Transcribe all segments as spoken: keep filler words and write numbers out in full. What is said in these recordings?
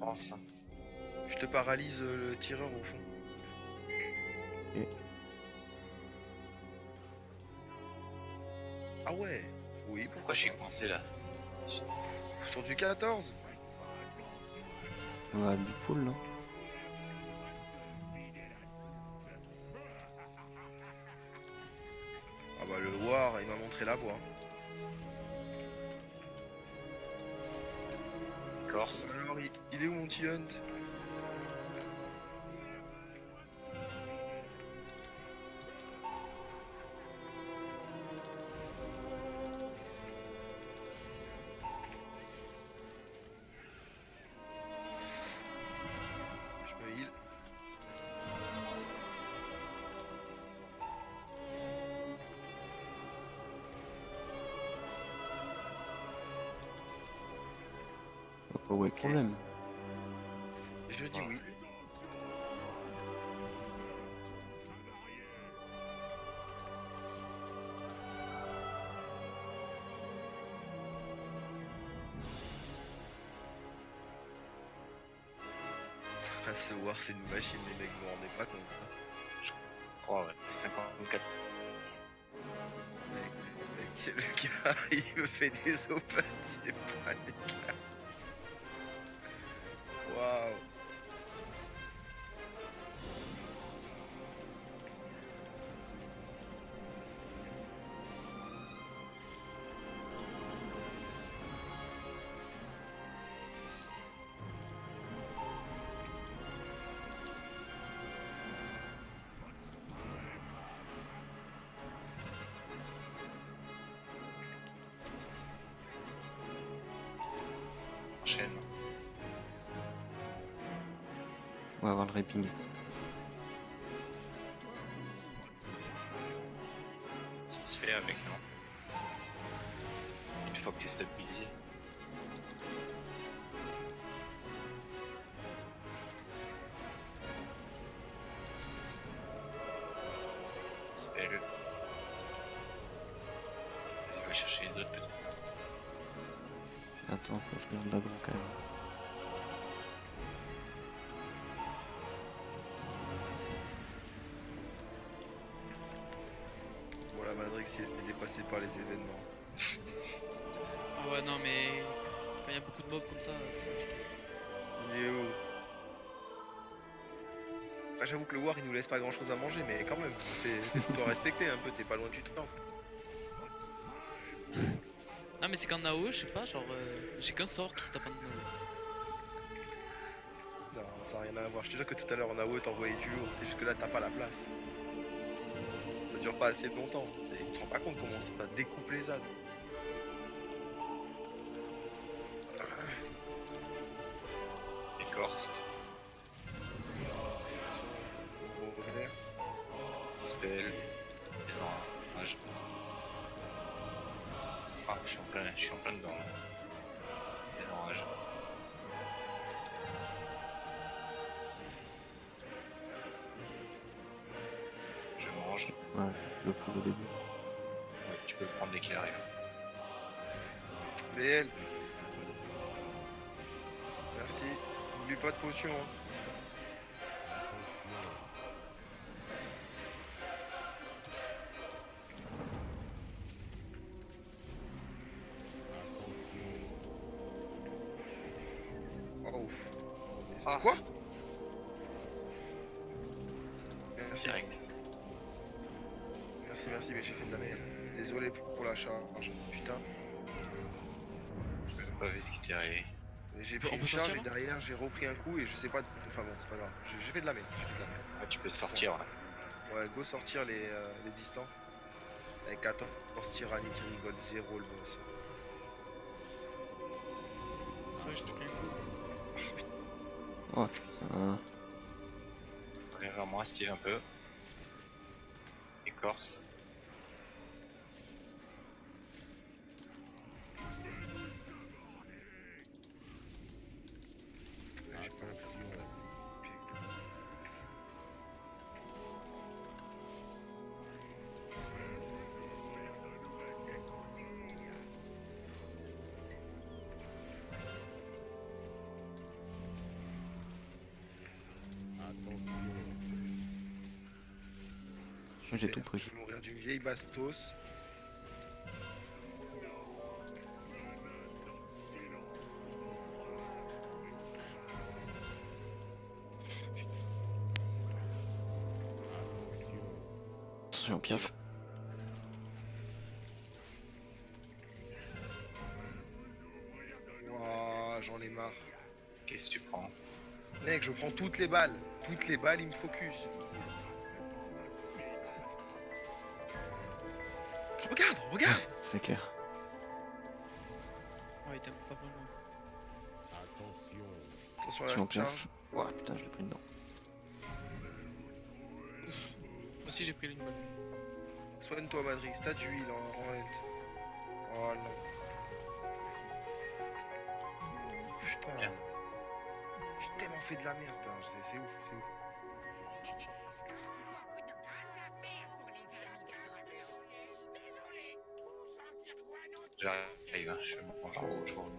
pense. Je te paralyse euh, le tireur au fond. Et... Ah ouais. Oui, Pourquoi pourquoi je suis pas. coincé là? Sur du quatorze. On va à Bipool, non? Ah bah le War, il m'a montré la voie. Corse. Alors il, il est où mon petit Hunt? Je me heal. Oh, où est le Ok. problème? Je dis oui. Ah, ce War c'est une machine les mecs, vous vous rendez pas compte. Hein. Je crois, ouais. cinquante-quatre. Mec, mec, c'est le gars, il me fait des open, c'est pas les gars. Waouh. Enchaîne. On va avoir le raping. Ça se fait avec, non? Une fois que t'es stabilisé. Ça se fait le. Vas-y, va chercher les autres peut-être. Attends, faut que je regarde l'agro quand même. Voilà, Madrix il est dépassé par les événements. Ah ouais, non, mais quand il y a beaucoup de mobs comme ça, c'est compliqué. Il est où? Enfin, j'avoue que le War il nous laisse pas grand chose à manger, mais quand même, fais-toi respecter un peu, t'es pas loin du temps. Non, mais c'est qu'en A O E, je sais pas, genre, euh, j'ai qu'un sort qui tape en A O E. Non, ça n'a rien à voir. Je te jure que tout à l'heure en A O E t'envoyais du lourd, c'est juste que là t'as pas la place. Ça dure pas assez longtemps, c'est- tu te rends pas compte comment ça découpe les ânes. Et Corse. Spell. Les enrages. Ah, je suis en plein, je suis en plein dedans. Là. Les enrages. Je mange. Ouais, le coup au début. Ouais, tu peux le prendre dès qu'il arrive. V L. Merci. N'oublie pas de potion. Hein. Oh ouf. Ah. Quoi? Merci. Direct. Merci, merci, mais j'ai fait de la merde. Désolé pour, pour la charge. Putain. Je n'ai pas vu ce qui t'est arrivé. J'ai On pris peut une charge sortir, et là derrière j'ai repris un coup et je sais pas. Enfin bon, c'est pas grave. J'ai j'ai fait de la merde. J'ai fait de la merde. Ah, tu peux sortir là. Ouais, go sortir les, euh, les distants. Avec quatorze Tyrannity rigole zéro le boss. C'est vrai, je te pris un coup. Oh putain. Reviens vers moi, Steve, un peu. Écorce. J'ai pas l'impression. Putain. J'ai Merde, tout pris. Je vais mourir d'une vieille bastos. Attention, piaf. Ouah, j'en ai marre. Qu'est-ce que tu prends? Mec, je prends toutes les balles. Toutes les balles, il me focus. Regarde, regarde. C'est clair. Ouais, il tape pas vraiment. Attention à Attention, la piaf. charge. Ouah, putain, je l'ai pris dedans. Moi aussi j'ai pris une balle. Soigne-toi, Madrix. T'as d'huile en, en health. Oh non. Putain. Bien. J'ai tellement fait de la merde. Hein. C'est c'est ouf, c'est ouf. J'arrive, hein, je mange en haut, je vois.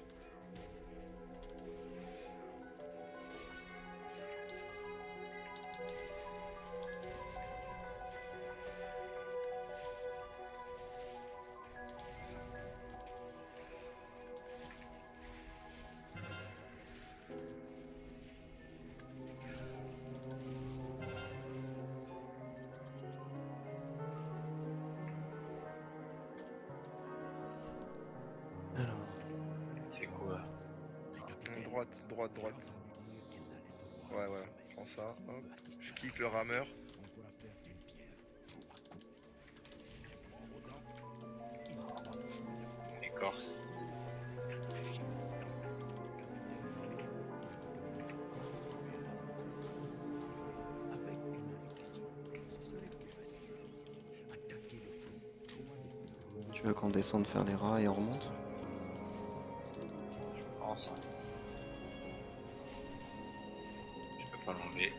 Alors, C'est quoi? Hum, Droite, droite, droite. Ouais, voilà. Prends ça. Hop. Je kick le rameur. Écorce. tu veux qu'on descende faire les rats et on remonte? Je pense. Hein. Je peux pas l'enlever.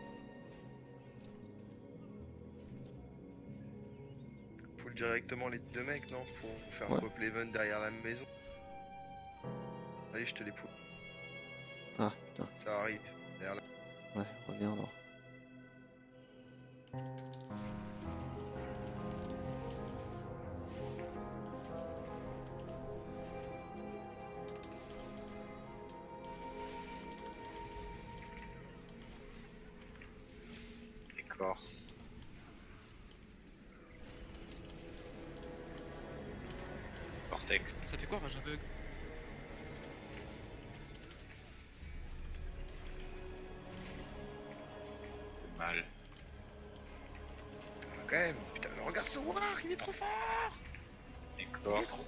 Pull directement les deux mecs, non? Pour faire Ouais. un pop leven derrière la maison. Allez, je te les pull. Ah, putain. Ça arrive. Derrière la... Ouais, reviens alors. Écorce. Cortex. Ça fait quoi rage aveugle? C'est mal. Ah, quand même. Putain, mais regarde ce war, il est trop fort. Écorce.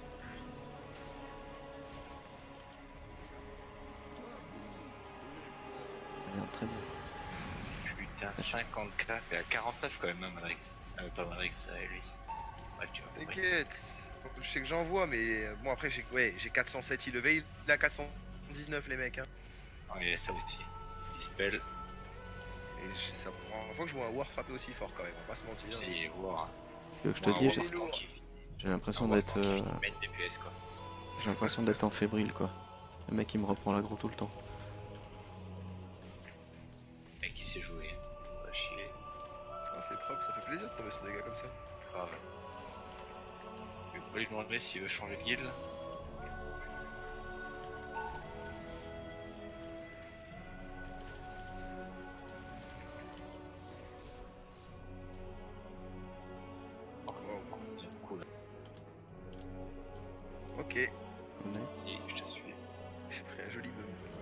Regarde, très bien. Putain, cinquante K. T'es à quarante-neuf quand même, hein, Madrix. Euh, pas Madrix, euh, Luis. Bref, tu vas compris. T'inquiète. Je sais que j'en vois, mais euh, bon, après, j'ai ouais, j'ai quatre cent sept il levé. Il a quatre cent dix-neuf, les mecs. Hein. Oh, il y a ça aussi. Dispel. Et je- c'est la première fois que je vois un war frapper aussi fort, quand même. On va pas se mentir. Et voir. Tu veux que je te Moi, dise, un j'ai War lourd. tranquille. j'ai l'impression Un War d'être tranquille euh, qui mène des P S, quoi. j'ai l'impression d'être en fébrile quoi. Le mec il me reprend l'aggro tout le temps. Mec, qui sait jouer. Pas chier. Enfin, c'est propre, ça fait plaisir de tomber sur des gars comme ça. Grave. Je vais pas lui demander s'il veut changer de guild. Oh, cool. Ok, On est- Si, je te suis. j'ai pris un joli bump.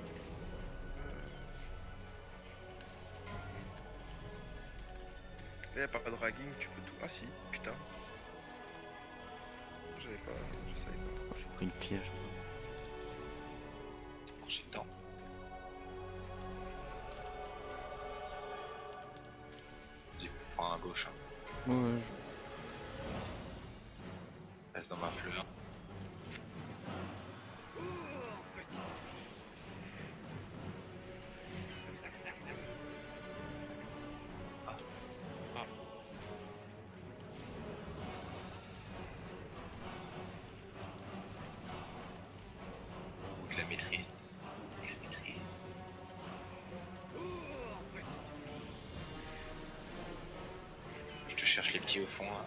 Là, y'a pas de dragging, tu peux tout. Ah si, putain. J'avais pas. Je savais pas. Oh, j'ai pris une piège. J'ai le temps. Vas-y, prends à gauche. Hein. Ouais, ouais, je- Reste dans ma fleur. De la maîtrise. De la maîtrise. Je te cherche. ici au fond là.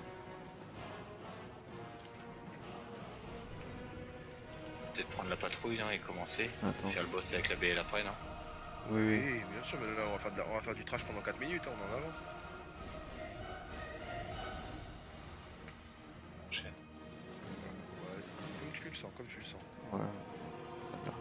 Peut-être prendre la patrouille hein, et commencer. Attends. Faire le boss avec la B L après non. Oui, oui. Oui, bien sûr, mais là on va faire, de la- on va faire du trash pendant quatre minutes, hein, on en avance. Enchaîne. Ouais, comme tu le sens, comme tu le sens. Ouais. Voilà.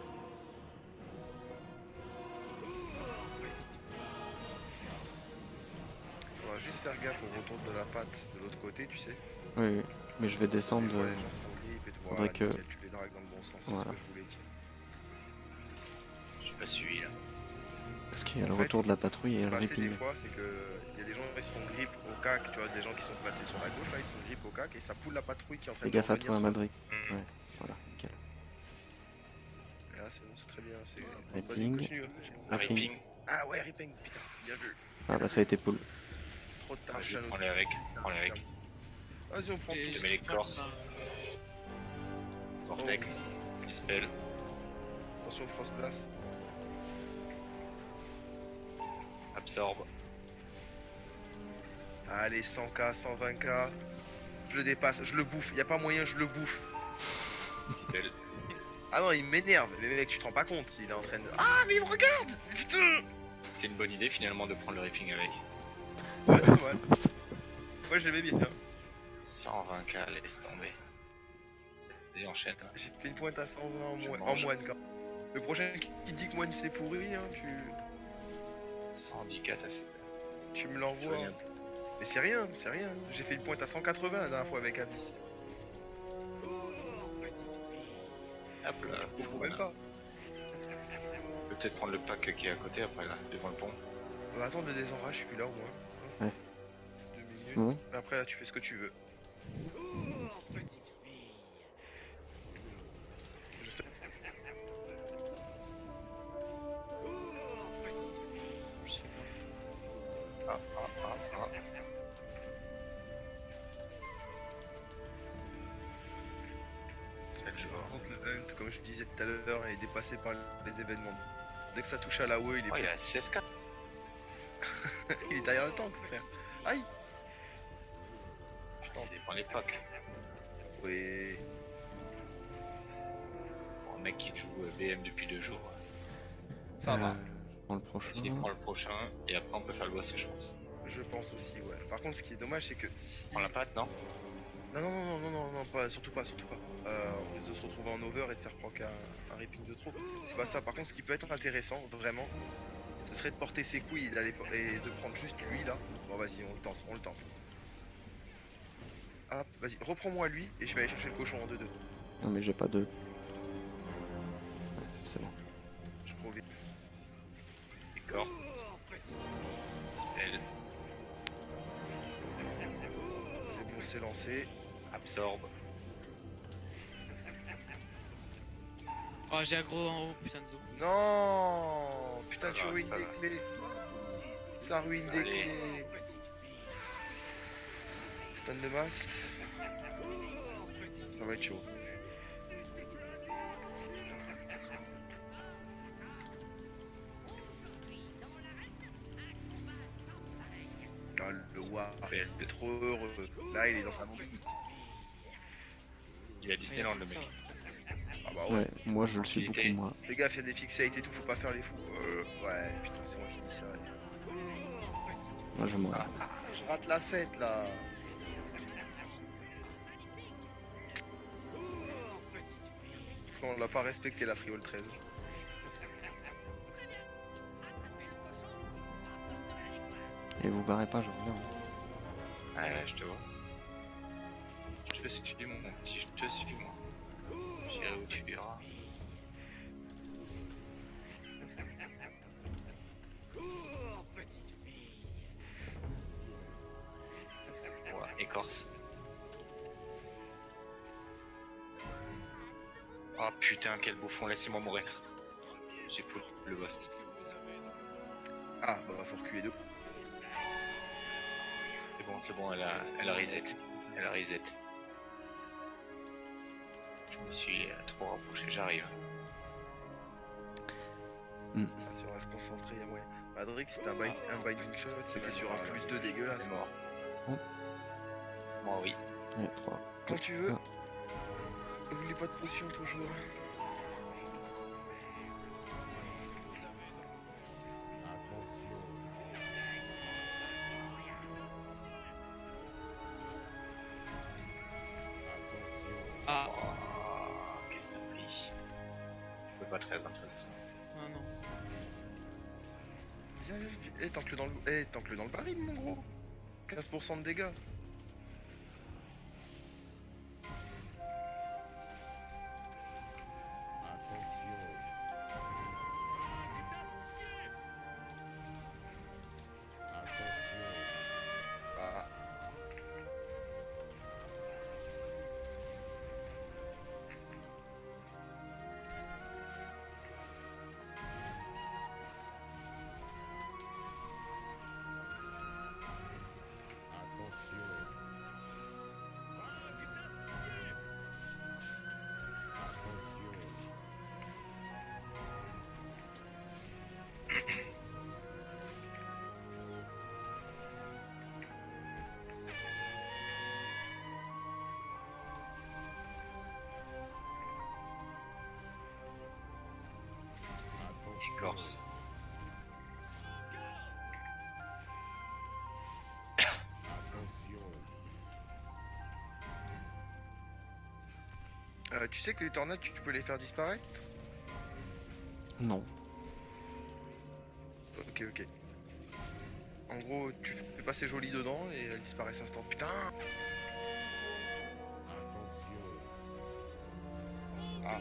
Faudra juste faire gaffe au retour de la patte de l'autre côté, tu sais. Oui, oui. Mais je vais descendre. Des fois, euh, les gens sont grip et tout. faudrait Voilà, que- nickel, tu les dragues dans le bon sens, c'est Voilà. ce que je voulais dire. J'ai pas suivi là. Parce qu'il y a le En fait, retour de la patrouille et Ce le qui se passait des ripping. fois, c'est que il y a des gens qui se font grip au cac, tu vois, des gens qui sont placés sur la gauche, là ils se font grip au cac et ça poule la patrouille qui est en train Fais de gaffe à revenir toi, sur- Madrid. Mmh. Ouais, voilà, nickel. Et là c'est bon, c'est très bien, c'est... Vas-y, Ripping. continue, continue. Ripping. Ripping. Ah ouais, ripping, putain, bien vu. Ah bah ça a été pull. Trop de tard, Vas-y, Chano. prends-les avec. Prends-les avec. Vas-y, on prend Et tout. je je mets les prends- corses. enfin, Vortex. Dispel. Attention au Frost Blast. Absorbe. Allez, cent K, cent vingt K. Je le dépasse, je le bouffe, y a pas moyen, je le bouffe. Dispel. Ah non, il m'énerve, mais mec, tu te rends pas compte, il est en train de... Ah, mais il me regarde. Putain. C'était une bonne idée finalement de prendre le ripping avec. Ouais, c'est vrai. Moi, je l'aimais bien. cent vingt K, laisse tomber. Vas-y, enchaîne. J'ai fait une pointe à cent vingt en, Je moine, en mange. moine, quand. Le prochain qui qui dit que moine c'est pourri, hein, tu, cent dix K, t'as fait. tu me Tu l'envoies. vois, Mais c'est rien, c'est rien. J'ai fait une pointe à cent quatre-vingts la dernière fois avec Abyss. hop là. Je comprends voilà. même pas. On peut peut-être prendre le pack qui est à côté après là, devant le pont. On va attendre le désenrage, je suis là au moins. Ouais. Deux minutes. Bon, Après là, tu fais ce que tu veux. Juste- je sais pas. Ah, ah, ah, ah. C'est le jour. Par contre, le hunt, comme je disais tout à l'heure, est dépassé par les événements. Dès que ça touche à la W E, il est, Oh, il y a seize K. il est derrière le tank, frère. Aïe. Ça dépend des packs. Oui. Pour un mec qui joue euh, B M depuis deux jours, Ça euh, va. je prends le prochain. s'il prend le prochain, et après on peut faire le boss, je pense. Je pense aussi, ouais. Par contre, ce qui est dommage, c'est que si... Prends la patte, non? Non, non, non, non, non, non, pas, surtout pas, surtout pas. Euh, on risque de se retrouver en over et de faire proc un, un ripping de trop. C'est pas ça. Par contre, ce qui peut être intéressant, vraiment, ce serait de porter ses couilles et, d'aller, et de prendre juste lui là. Bon, vas-y, on le tente, on le tente. Hop, vas-y, reprends-moi lui et je vais aller chercher le cochon en deux deux. Non mais j'ai pas de... Ouais, c'est bon. Je provais. D'accord. Spell. C'est bon, c'est lancé. Absorbe. Oh, j'ai aggro en haut, putain de zo. Non, putain, Pas tu grave, ruines pas des grave. clés. Ça ruine des Allez. clés. Stun de masse. Ça va être chaud. Ah, le War, Belle. il est trop heureux. Là, il est dans sa monde. Il est à Disneyland le mec. Ah bah ouais. Ouais, moi je le suis beaucoup Tranquillité. moins. Fais gaffe, il y a des fixates et tout, faut pas faire les fous. Euh, ouais, putain, c'est moi qui dis ça. Moi je vais mourir. Ah, je rate la fête là. Non, on l'a pas respecté la Friol treize. Et vous barrez pas, je reviens. Ouais, je te vois. Je te suis, mon petit, je te suis, moi. J'irai où tu iras. Ouais, écorce. Oh putain, quel bouffon, laissez-moi mourir. J'ai full le boss. Ah, bah faut reculer deux. C'est bon, c'est bon, elle a, elle a reset. Elle a reset. Je me suis euh, trop rapproché, j'arrive. Ah, si on va se concentrer, il y a moyen. Madrix, c'est un, bind, un binding shot, c'était sur un plus deux dégueulasse. C'est mort. Moi oui. Allez, trois. Quand tu veux. Ah. Oublie pas de potion toujours. Ah, Oh, qu'est-ce que t'as pris? Je peux pas treize hein, de toute façon. non, non. Viens, viens, viens. Eh, tank-le dans le. Eh, tank-le dans le baril, mon gros. quinze pour cent de dégâts. Ah. Corse. Euh, tu sais que les tornades, tu tu peux les faire disparaître? Non. Ok, ok. En gros, tu fais passer joli dedans et elles disparaissent instant. Putain! Ah.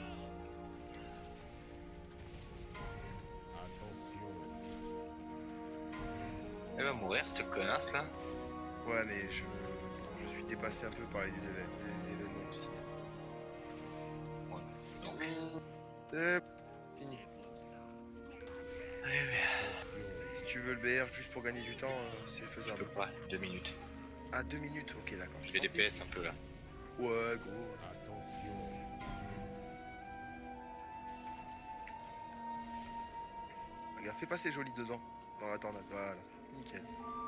Elle va mourir cette connasse là. Ouais, mais je, je suis dépassé un peu par les, évén- les événements aussi. Donc, C'est fini. allez, allez. Si tu veux le B R juste pour gagner du temps, euh, c'est Je faisable. peux pas, deux minutes. Ah, deux minutes, ok, d'accord. Je vais D P S un peu là. Ouais, go. Regarde, fais passer joli dedans, dans la tornade, voilà, nickel.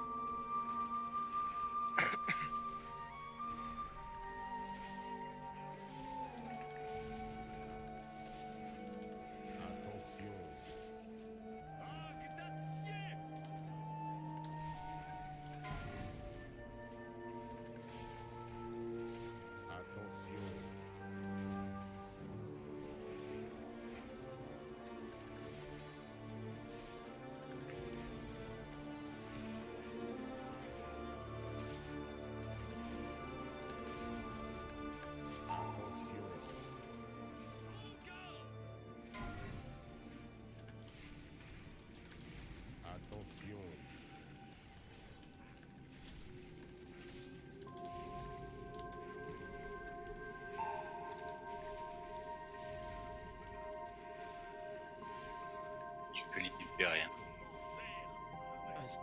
Tu peux libérer rien. Vas-y.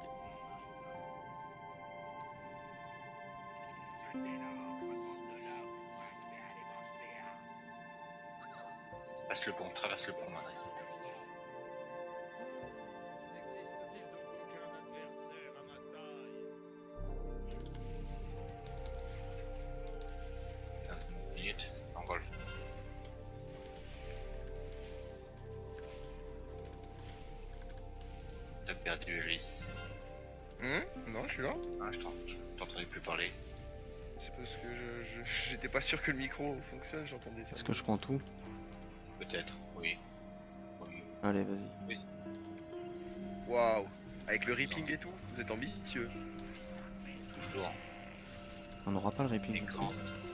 Passe le pont, traverse le pont, Madrid. quinze minutes, ça envole. T'as perdu Alice. Hum non, je suis là. Ah, je t'en- je t'entendais plus parler. C'est parce que je- je- j'étais pas sûr que le micro fonctionne, j'entendais ça. Est-ce que je prends tout? Peut-être, oui. Oui. Allez, vas-y. Waouh. Avec le ripping et tout, vous êtes ambitieux. Toujours. On n'aura pas le ripping. Écran.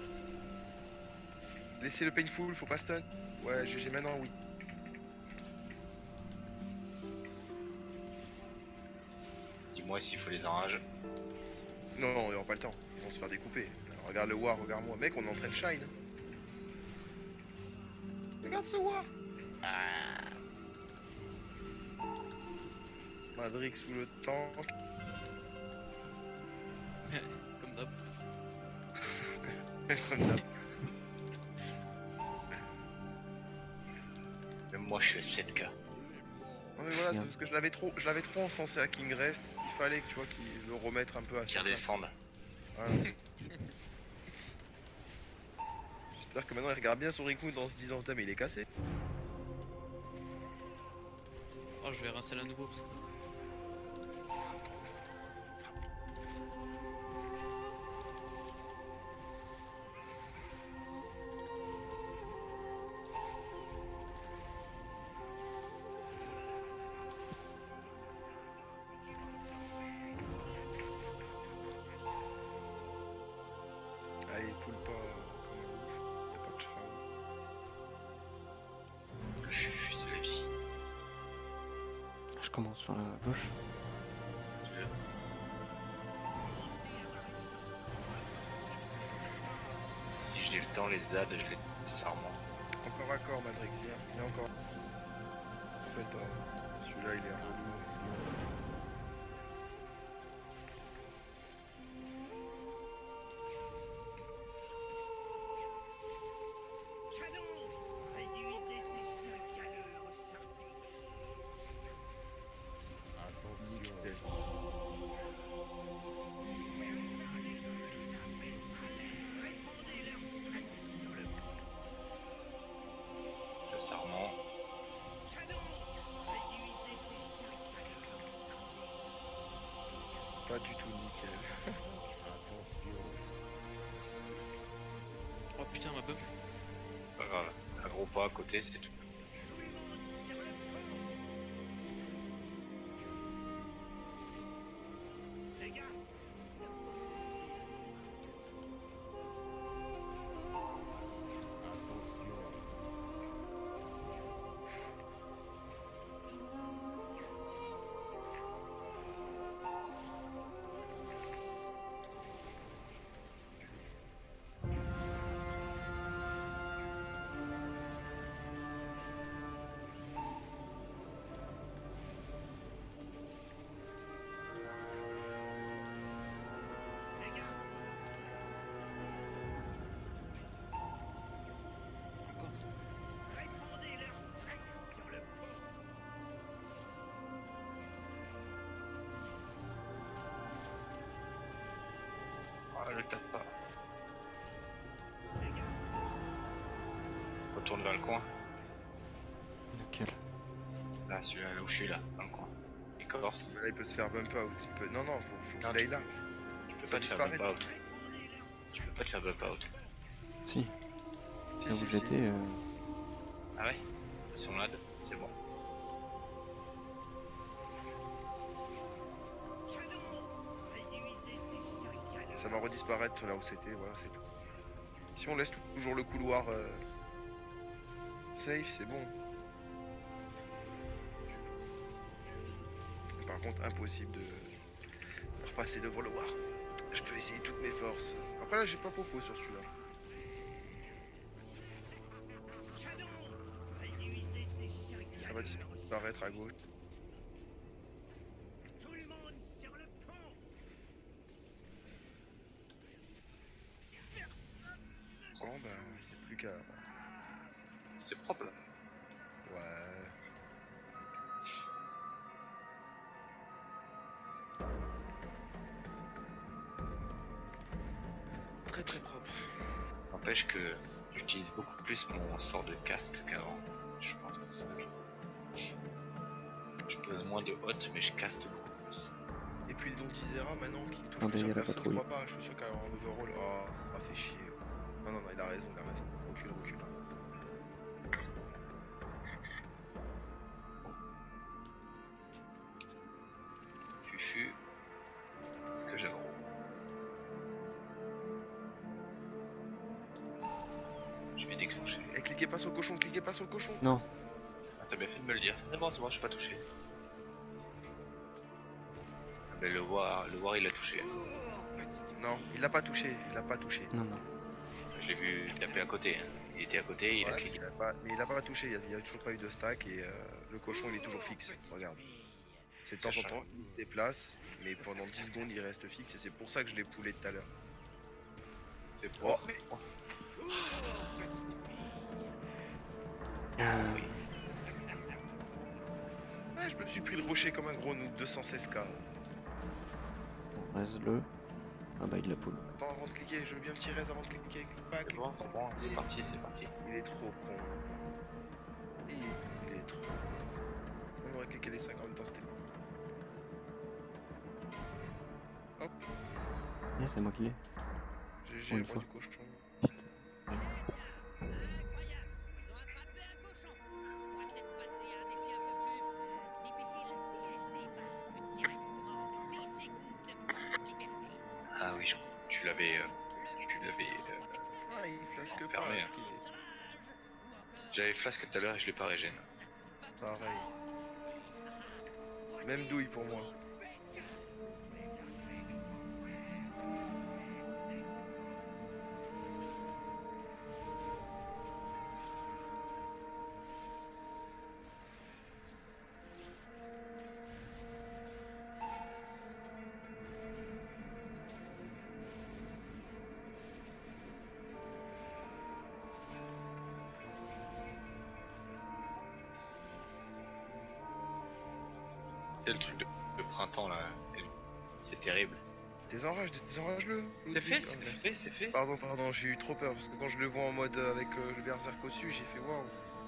Laissez le painful, faut pas stun. Ouais, G G maintenant, oui. Dis-moi s'il faut les enrages. Non, non, on aura pas le temps. Ils vont se faire découper. Alors, regarde le war, regarde-moi. Mec, on est en train de shine. Regarde ce war. Ah. Madrix sous le tank. Comme d'hab. Comme d'hab. Même moi je suis à sept K. Non mais voilà, c'est Bien. parce que je l'avais trop, je l'avais trop encensé à King Rest. Il fallait que tu vois qu'il le remette un peu à Qui sa place. redescendent. Voilà. C'est-à-dire que maintenant il regarde bien son Rickmoon en se disant putain mais il est cassé. Oh, je vais rincer à nouveau parce que. Allez, poule pas euh, comme un ouf. Y'a pas de shroud. Le fufu, c'est la vie. Je commence sur la gauche. Tu veux. Si j'ai le temps, les Z, je les sarments. Encore à corps, Madrix, viens, viens encore. En fait, euh, celui-là il est relou. Nickel. Le sarment. Pas du tout nickel. Oh putain, ma bum. Pas grave. Un gros pas à côté, c'est tout. Encore. Ah, le tape pas. Retourne vers le coin. Lequel? Là, celui-là, là où je suis là, dans le coin. Écorce. Là il peut se faire bump out. Il peut... Non, non, faut, faut Non, qu'il aille là. Tu peux Ça pas te faire disparaît. bump out. Tu peux pas te faire bump out. Si, Si, là si, où si. j'étais, euh, Ah ouais? Station L A D, c'est bon. Ça va redisparaître là où c'était, voilà, c'est tout. Si on laisse toujours le couloir euh, safe, c'est bon. Par contre, impossible de, de repasser devant le war. Je peux essayer toutes mes forces. Après là, j'ai pas popo sur celui-là. Ça va disparaître à gauche. Bon ben, il n'y a plus qu'à... C'était propre là. Ouais... Très très propre. N'empêche que j'utilise beaucoup plus mon sort de cast qu'avant. Je pense que ça joue. Je pose moins de hot, mais je caste beaucoup plus. Et puis le don d'Isera maintenant qui touche Attendez, il y plusieurs a la personnes, je patrouille. crois pas, je suis sûr qu'en overall, oh, ah fait chier. Non non non, il a raison, il a raison. Recule, recule. Fufu. Est-ce que j'avance? Je vais déclencher. Et cliquez pas sur le cochon, cliquez pas sur le cochon. non, Ah, t'as bien fait de me le dire. C'est bon, c'est bon, je suis pas touché. Mais le war, le war il a touché. Non, il l'a pas touché, il l'a pas touché. non, non. Je l'ai vu taper à côté. hein. Il était à côté, il a Ouais, cliqué. il a pas, mais il a pas touché, il y a, il y a toujours pas eu de stack et euh, le cochon il est toujours fixe. Regarde. C'est de temps en Sachant- temps, il se déplace, mais pendant dix secondes il reste fixe et c'est pour ça que je l'ai poulé tout à l'heure. C'est Oh, pour. mais... Euh, Ouais, je me suis pris le rocher comme un gros nous, deux cent seize K. bon, reste-le. Ah bah il la poule. Attends, avant de cliquer, je veux bien me tirer avant de cliquer. Clique pas, C'est clique bon, pas. c'est bon, c'est Il est- parti, c'est parti. Il est trop con. Il, il est trop con. On aurait cliqué les cinq en même temps, c'était bon. Hop, Ah, c'est moi qui l'ai. G G, Pour une roi fois. du cochon. Ah oui, je- tu l'avais... euh, tu l'avais... euh, Ah, il flasque pas. Enfermé, ce hein. qui est J'avais flasque tout à l'heure et je l'ai pas régène. pareil. Même douille pour moi. C'est le truc de, de printemps là. C'est terrible. Désenrage, désenrage-le. C'est fait, Ludwig. c'est Ah, merci. fait, c'est fait. Pardon, pardon, j'ai eu trop peur parce que quand je le vois en mode euh, avec euh, le berserk au-dessus, j'ai fait waouh.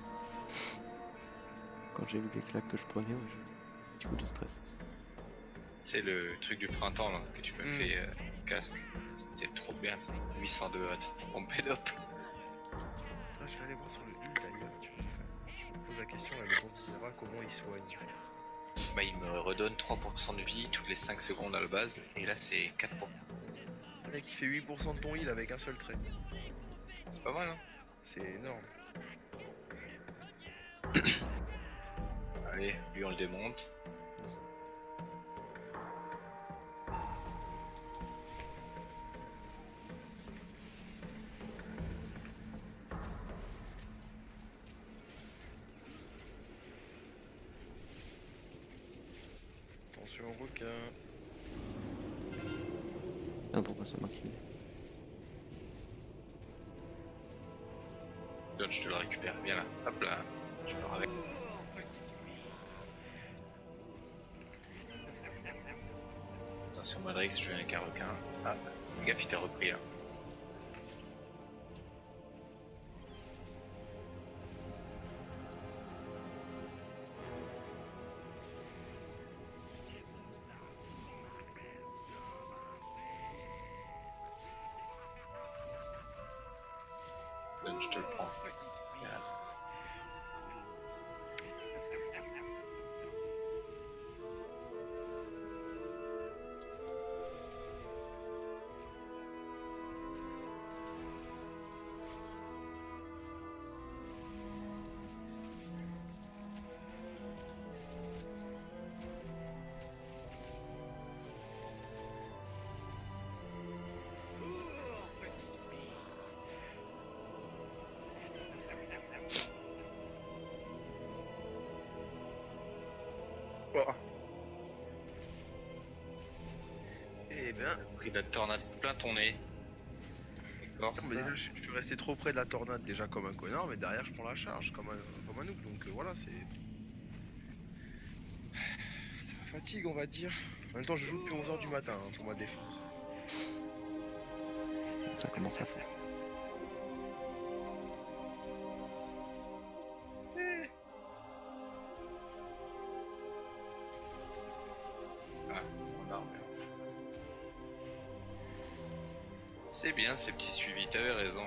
Quand j'ai vu les claques que je prenais, ouais, j'ai un petit coup de stress. C'est le truc du printemps là, que tu m'as Mm. fait euh, cast. C'était trop bien ça. huit cent deux watts. On paid up. Ah, je vais aller voir sur le heal d'ailleurs. Tu vois, enfin, je me pose la question là, le bon Zera, comment il soigne. Bah, il me redonne trois pour cent de vie toutes les cinq secondes à la base. Et là, c'est quatre pour cent. Le mec il fait huit pour cent de ton heal avec un seul trait. C'est pas mal, hein. C'est énorme. Allez, lui on le démonte. Attention au requin. Ah pourquoi c'est moi qui l'ai? Donne, je te le récupère. Viens là. Hop là. Je pars avec. Attention Madrix, je vais avec un requin. Ah, le gars il t'a repris là. Donne, je te le prends. Regarde. Oh. Eh ben, Pris de la tornade plein ton nez. D'accord, mais ça. déjà, je, je suis resté trop près de la tornade déjà comme un connard, mais derrière je prends la charge comme un, comme un noob, donc euh, voilà, c'est... Ça fatigue on va dire. En même temps je joue depuis onze heures du matin hein, pour ma défense. Ça commence à faire. Ah, en arme. C'est bien ces petits suivis, t'avais raison.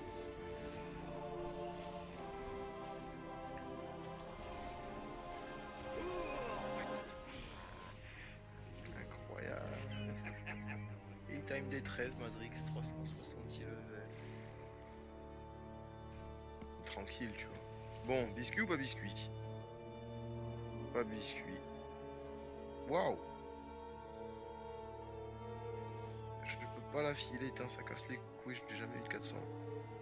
Incroyable. Et time des treize, Madrix, trois cent soixante level. Tranquille, tu vois. Bon, biscuit ou pas biscuit? Pas biscuit. Waouh! Je peux pas la filer, tain, ça casse les couilles, j'ai jamais eu de quatre cents.